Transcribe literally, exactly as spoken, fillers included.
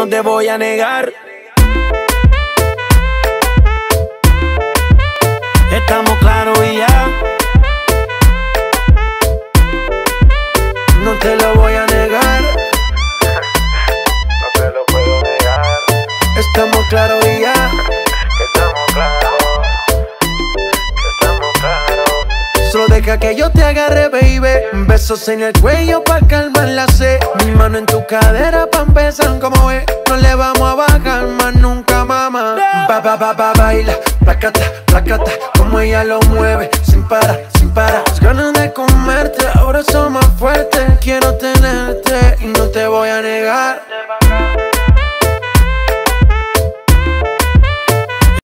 no te voy a negar. Estamos claros y ya. No te lo voy a negar. No te lo puedo negar. Estamos claros y ya. Que estamos claros. Que estamos claros. Solo deja que yo te agarre, baby. Besos en el cuello pa' calmar la sed. Mi mano en tu cadera pa' empezar, como ves. No le vamos a bajar más nunca, mamá. Ba, ba, ba, ba, baila, placata, placata. Como ella lo mueve, sin parar, sin parar. Las ganas de comerte, ahora son más fuertes. Quiero tenerte y no te voy a negar.